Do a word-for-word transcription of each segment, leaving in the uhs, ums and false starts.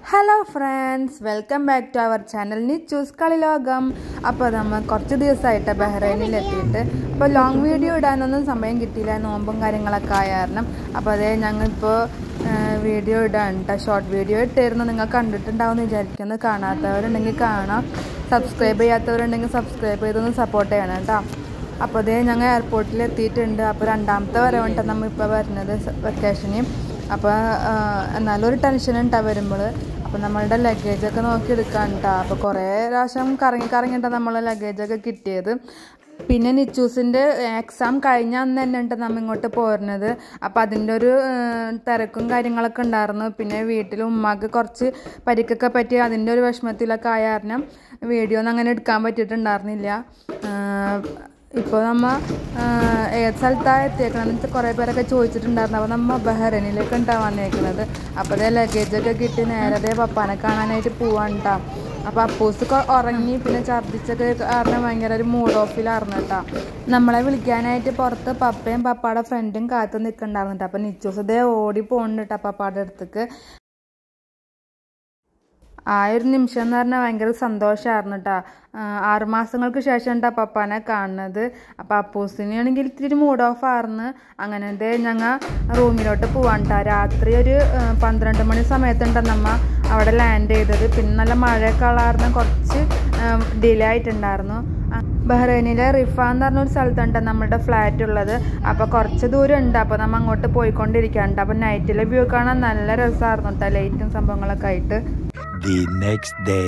Hello friends, welcome back to our channel Nichu's Kalilogam. അപ്പോൾ നമ്മൾ കുറച്ച് ദിവസമായിട്ട് ബഹ്റൈനിൽ എത്തിയിട്ട് അപ്പോൾ ലോങ് വീഡിയോ ഇടാനൊന്നും സമയം കിട്ടിയില്ല, നോമ്പും കാര്യങ്ങളൊക്കെ ആയ കാരണം. അപ്പോൾ അതേ ഞങ്ങളിപ്പോൾ വീഡിയോ ഇടാൻ കേട്ടോ, ഷോർട്ട് വീഡിയോ ഇട്ടായിരുന്നു. നിങ്ങൾ കണ്ടിട്ടുണ്ടാവുമെന്ന് വിചാരിക്കുന്നു. കാണാത്തവരുണ്ടെങ്കിൽ കാണാം, സബ്സ്ക്രൈബ് ചെയ്യാത്തവരുണ്ടെങ്കിൽ സബ്സ്ക്രൈബ് ചെയ്തൊന്ന് സപ്പോർട്ട് ചെയ്യണം കേട്ടോ. അപ്പോൾ അതേ ഞങ്ങൾ എയർപോർട്ടിൽ എത്തിയിട്ടുണ്ട്. അപ്പോൾ രണ്ടാമത്തെ വരവുണ്ട് നമ്മളിപ്പോൾ വരുന്നത് വെക്കേഷന്. അപ്പോൾ എന്നാലും ഒരു ടെൻഷൻ ഉണ്ടാവും വരുമ്പോൾ. അപ്പോൾ നമ്മളുടെ ലഗേജൊക്കെ നോക്കിയെടുക്കാൻ കേട്ടോ. അപ്പോൾ കുറേ പ്രാവശ്യം കറങ്ങി കറങ്ങിയിട്ടാണ് നമ്മൾ ലഗേജൊക്കെ കിട്ടിയത്. പിന്നെ നിച്ചൂസിൻ്റെ എക്സാം കഴിഞ്ഞ അന്ന് തന്നെ ഉണ്ട് നമ്മൾ ഇങ്ങോട്ട് പോരുന്നത്. അപ്പോൾ അതിൻ്റെ ഒരു തിരക്കും കാര്യങ്ങളൊക്കെ ഉണ്ടായിരുന്നു. പിന്നെ വീട്ടിൽ ഉമ്മാക്ക് കുറച്ച് പരിക്കൊക്കെ പറ്റി അതിൻ്റെ ഒരു വിഷമത്തിലൊക്കെ ആയ കാരണം വീഡിയോ ഒന്നും അങ്ങനെ എടുക്കാൻ പറ്റിയിട്ടുണ്ടായിരുന്നില്ല. ഇപ്പോൾ നമ്മൾ ഏത് സ്ഥലത്താണ് എത്തിയേക്കണമെന്ന് വെച്ചാൽ കുറേ പേരൊക്കെ ചോദിച്ചിട്ടുണ്ടായിരുന്നു. അപ്പോൾ നമ്മൾ ബഹ്റൈനിലേക്ക് ഉണ്ടാവാൻ വന്നേക്കുന്നത്. അപ്പോൾ അതേ ലഗേജൊക്കെ കിട്ടി നേരത്തെ പപ്പാനെ കാണാനായിട്ട് പോവാൻ കേട്ടോ. അപ്പോൾ അപ്പൂസ് ഉറങ്ങി പിന്നെ ഛർദ്ദിച്ചൊക്കെ കാരണം ഭയങ്കര ഒരു മൂഡ് ഓഫിലായിരുന്നു കേട്ടോ. നമ്മളെ വിളിക്കാനായിട്ട് പുറത്ത് പപ്പയും പപ്പാടെ ഫ്രണ്ടും കാത്തു നിൽക്കണ്ടായിരുന്നു കേട്ടോ. അപ്പോൾ നിച്ചൂസ് ഇതേ ഓടി പോകുന്നുണ്ട് കേട്ടോ പപ്പാടെ അടുത്തേക്ക്. ആ ഒരു നിമിഷം എന്ന് പറഞ്ഞാൽ ഭയങ്കര സന്തോഷമായിരുന്നു കേട്ടോ. ആറുമാസങ്ങൾക്ക് ശേഷം കേട്ടോ പപ്പാനെ കാണുന്നത്. അപ്പോൾ അപ്പൂസിനാണെങ്കിൽ ഇത്തിരി മൂഡ് ഓഫ് ആയിരുന്നു. അങ്ങനത്തെ ഞങ്ങൾ റൂമിലോട്ട് പോവാൻ കേട്ടോ. രാത്രി ഒരു പന്ത്രണ്ട് മണി സമയത്തുണ്ട് നമ്മൾ അവിടെ ലാൻഡ് ചെയ്തത്. പിന്നെ നല്ല മഴയൊക്കെ ഉള്ളായിരുന്നു, കുറച്ച് ഡിലേ ആയിട്ടുണ്ടായിരുന്നു. ബഹ്റൈനിലെ റിഫ എന്ന് പറഞ്ഞൊരു സ്ഥലത്തുണ്ട് നമ്മളുടെ ഫ്ലാറ്റ് ഉള്ളത്. അപ്പോൾ കുറച്ച് ദൂരം ഉണ്ട്. അപ്പോൾ നമ്മൾ അങ്ങോട്ട് പോയിക്കൊണ്ടിരിക്കാനുണ്ട്. അപ്പോൾ നൈറ്റിലെ വ്യൂ കാണാൻ നല്ല രസമായിരുന്നു കേട്ടോ, ലൈറ്റും സംഭവങ്ങളൊക്കെ ആയിട്ട്. The next day.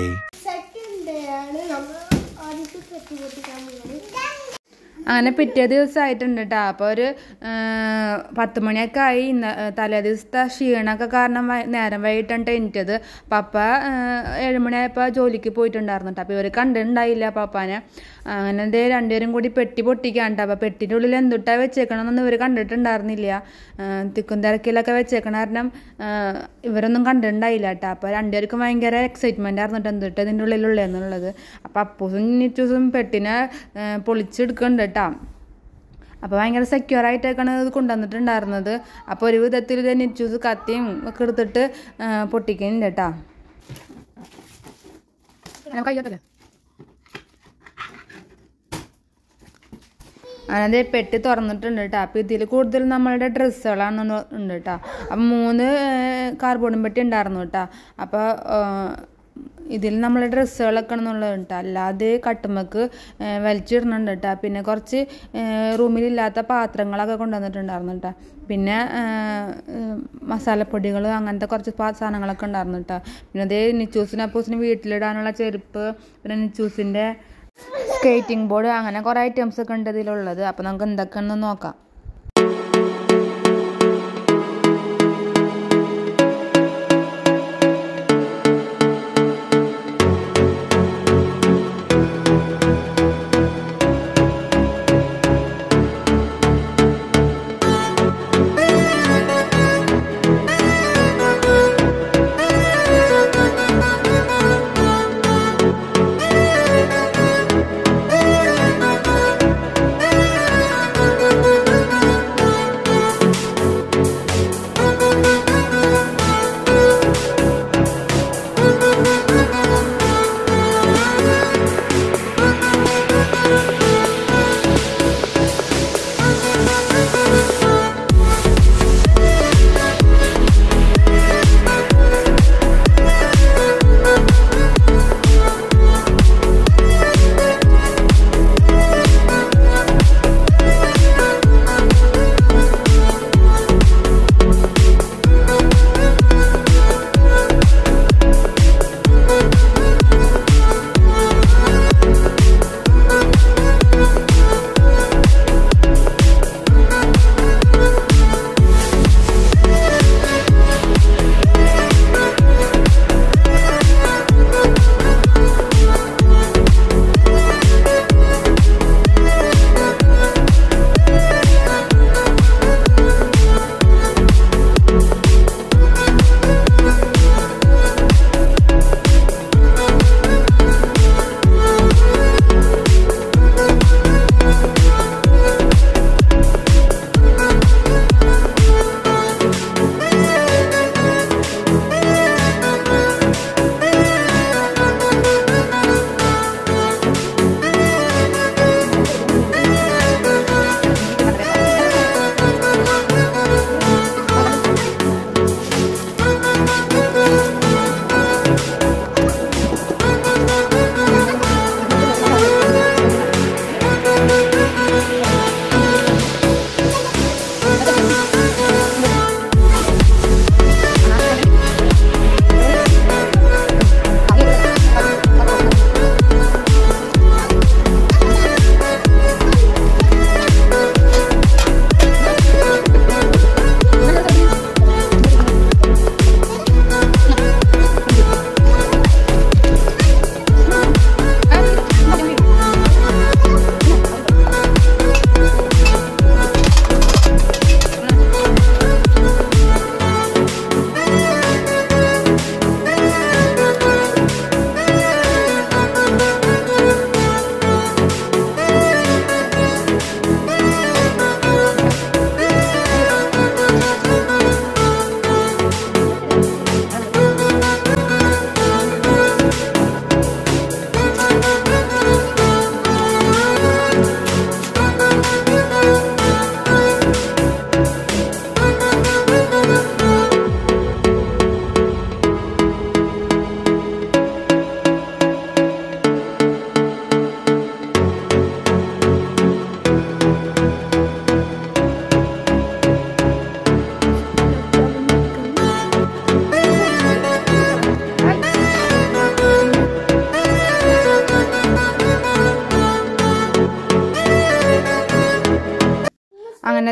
അങ്ങനെ പിറ്റേ ദിവസമായിട്ടുണ്ട് കേട്ടോ. അപ്പോൾ ഒരു പത്ത് മണിയൊക്കെ ആയി. തലേ ദിവസത്തെ ക്ഷീണമൊക്കെ കാരണം നേരം വൈകിട്ടുണ്ട് എനിക്കത്. പപ്പ ഏഴുമണിയായപ്പോൾ ജോലിക്ക് പോയിട്ടുണ്ടായിരുന്നു കേട്ടോ. അപ്പോൾ ഇവർ കണ്ടിട്ടുണ്ടായില്ല പപ്പാനെ. അങ്ങനെ എന്തേ രണ്ടുപേരും കൂടി പെട്ടി പൊട്ടിക്കാണ്ട്. അപ്പോൾ പെട്ടിൻ്റെ ഉള്ളിൽ എന്തുട്ടാ വെച്ചേക്കണമെന്നൊന്നും ഇവർ കണ്ടിട്ടുണ്ടായിരുന്നില്ല. തിക്കും തിരക്കിലൊക്കെ വെച്ചേക്കണ കാരണം ഇവരൊന്നും കണ്ടിട്ടുണ്ടായില്ല കേട്ടോ. അപ്പോൾ രണ്ടുപേർക്കും ഭയങ്കര എക്സൈറ്റ്മെൻ്റ് ആയിരുന്നു കേട്ടോ എന്തുട്ട് ഇതിൻ്റെ ഉള്ളിലുള്ളതെന്നുള്ളത്. അപ്പോൾ അപ്പൂസും നിച്ചൂസും പെട്ടിനെ പൊളിച്ചെടുക്കുന്നുണ്ട് കേട്ടോ. അപ്പോൾ ഭയങ്കര സെക്യൂർ ആയിട്ടൊക്കെയാണ് ഇത് കൊണ്ടുവന്നിട്ടുണ്ടായിരുന്നത്. അപ്പോൾ ഒരു വിധത്തിൽ ഇത് നിച്ചൂസ് കത്തിയും ഒക്കെ എടുത്തിട്ട് പൊട്ടിക്കുന്നുണ്ട് കേട്ടോ. കഴിയട്ടല്ലേ അങ്ങനെ പെട്ടി തുറന്നിട്ടുണ്ട് കേട്ടോ. അപ്പോൾ ഇതിൽ കൂടുതൽ നമ്മളുടെ ഡ്രസ്സുകളാണ് ഉണ്ട് കേട്ടോ. അപ്പം മൂന്ന് കാർബോർഡും പെട്ടി ഉണ്ടായിരുന്നു കേട്ടോ. അപ്പോൾ ഇതിൽ നമ്മളെ ഡ്രസ്സുകളൊക്കെ എന്നുള്ളത് കേട്ടോ. അല്ലാതെ കട്ടുമ്മക്ക് വലിച്ചിടുന്നുണ്ട് കേട്ടോ. പിന്നെ കുറച്ച് റൂമിലില്ലാത്ത പാത്രങ്ങളൊക്കെ കൊണ്ടുവന്നിട്ടുണ്ടായിരുന്നു കേട്ടോ. പിന്നെ മസാലപ്പൊടികൾ അങ്ങനത്തെ കുറച്ച് സാധനങ്ങളൊക്കെ ഉണ്ടായിരുന്നു കേട്ടോ. പിന്നെ അതേ നിച്ചൂസിന് അപ്പൂസിന് വീട്ടിലിടാനുള്ള ചെരുപ്പ്, പിന്നെ നിച്ചൂസിൻ്റെ സ്കേറ്റിംഗ് ബോർഡ്, അങ്ങനെ കുറേ ഐറ്റംസ് ഒക്കെ ഉണ്ട് ഇതിലുള്ളത്. അപ്പോൾ നമുക്ക് എന്തൊക്കെയാണെന്ന് നോക്കാം.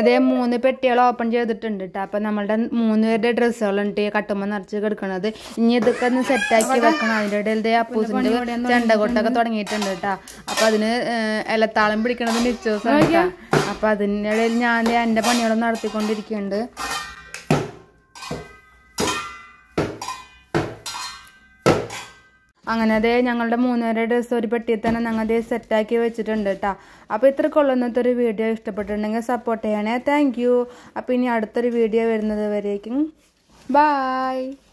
അതേ മൂന്ന് പെട്ടികൾ ഓപ്പൺ ചെയ്തിട്ടുണ്ട് കേട്ടോ. അപ്പം നമ്മളുടെ മൂന്ന് പേരുടെ ഡ്രസ്സുകളുണ്ട് കട്ടുമ്പോൾ നിറച്ച് കിടക്കണത്. ഇനി ഇതൊക്കെ ഒന്ന് സെറ്റാക്കി വെക്കണം. അതിൻ്റെ ഇടയിൽ ഇതേ അപ്പൂസിൻ്റെ ചെണ്ടകൊട്ടൊക്കെ തുടങ്ങിയിട്ടുണ്ട് കേട്ടോ. അപ്പം അതിന് ഇലത്താളം പിടിക്കണത് നിശ്ചോസാണ് കേട്ടോ. അപ്പം അതിൻ്റെ ഇടയിൽ ഞാൻ എൻ്റെ പണികളൊന്നും നടത്തിക്കൊണ്ടിരിക്കുന്നുണ്ട്. അങ്ങനെ അതേ ഞങ്ങളുടെ മൂന്നുപേരുടെ ഡ്രസ്സ് ഒരു പെട്ടിയിൽ തന്നെ ഞങ്ങൾ അതേ സെറ്റാക്കി വെച്ചിട്ടുണ്ട് കേട്ടോ. അപ്പോൾ ഇത്ര കൊള്ളുന്നത്തെ ഒരു വീഡിയോ ഇഷ്ടപ്പെട്ടിട്ടുണ്ടെങ്കിൽ സപ്പോർട്ട് ചെയ്യണേ. Thank you. അപ്പോൾ ഇനി അടുത്തൊരു വീഡിയോ വരുന്നത് വരേക്കും ബായ്.